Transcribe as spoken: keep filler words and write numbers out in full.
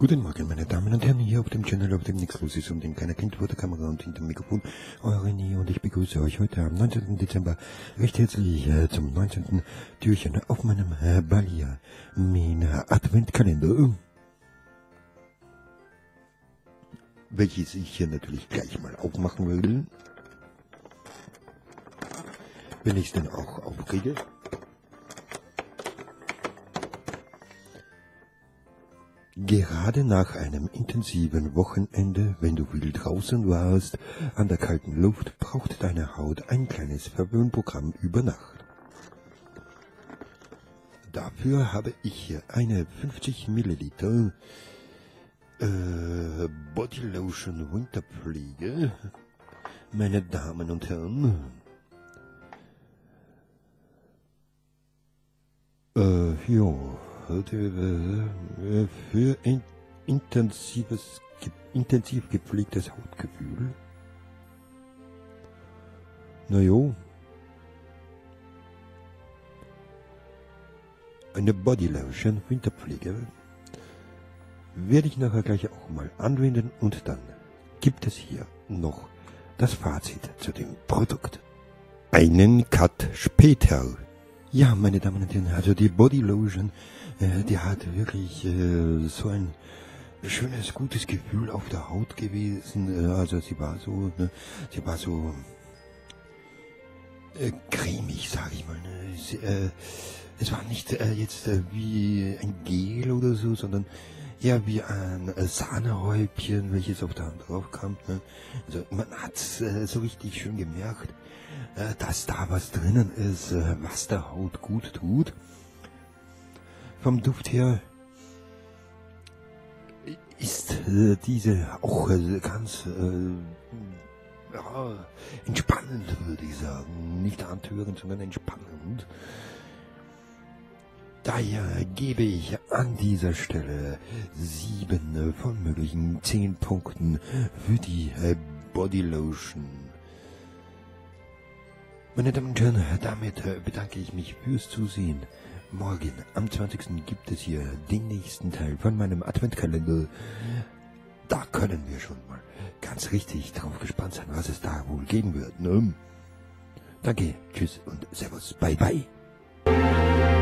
Guten Morgen, meine Damen und Herren, hier auf dem Channel, auf dem nichts los ist, um dem keiner kennt, vor der Kamera und hinter dem Mikrofon. Euer René und ich begrüße euch heute am neunzehnten Dezember recht herzlich äh, zum neunzehnten Türchen auf meinem äh, Balia, mein Adventkalender, welches ich hier natürlich gleich mal aufmachen will, wenn ich es denn auch aufkriege. Gerade nach einem intensiven Wochenende, wenn du viel draußen warst, an der kalten Luft, braucht deine Haut ein kleines Verwöhnprogramm über Nacht. Dafür habe ich hier eine fünfzig Milliliter äh, Bodylotion Winterpflege, meine Damen und Herren. Äh, jo. Für ein intensives, intensiv gepflegtes Hautgefühl. Na jo. Eine Bodylotion Winterpflege werde ich nachher gleich auch mal anwenden und dann gibt es hier noch das Fazit zu dem Produkt. Einen Cut später. Ja, meine Damen und Herren, also die Bodylotion, äh, die hat wirklich äh, so ein schönes, gutes Gefühl auf der Haut gewesen. Äh, also sie war so, ne, sie war so äh, cremig, sag ich mal. Ne. Sie, äh, es war nicht äh, jetzt äh, wie ein Gel oder so, sondern eher wie ein äh, Sahnehäubchen, welches auf der Hand drauf kam. Ne. Also man hat äh, so richtig schön gemerkt, dass da was drinnen ist, was der Haut gut tut. Vom Duft her ist diese auch ganz äh, ja, entspannend, würde ich sagen. Nicht antörend, sondern entspannend. Daher gebe ich an dieser Stelle sieben von möglichen zehn Punkten für die Bodylotion. Meine Damen und Herren, damit bedanke ich mich fürs Zusehen. Morgen, am zwanzigsten gibt es hier den nächsten Teil von meinem Adventkalender. Da können wir schon mal ganz richtig drauf gespannt sein, was es da wohl geben wird. Ne? Danke, tschüss und servus, bye bye.